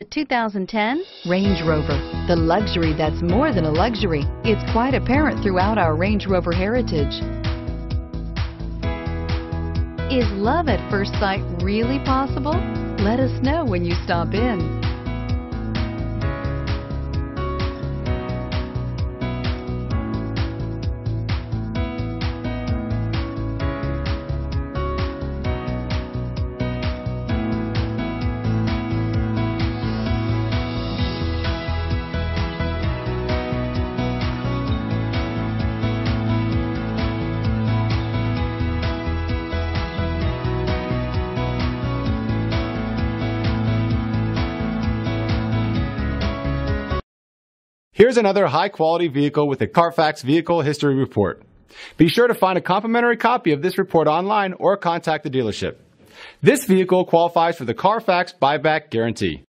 2010 Range Rover. The luxury that's more than a luxury. It's quite apparent throughout our Range Rover heritage. Is love at first sight really possible? Let us know when you stop in. Here's another high-quality vehicle with a Carfax Vehicle History Report. Be sure to find a complimentary copy of this report online or contact the dealership. This vehicle qualifies for the Carfax Buyback Guarantee.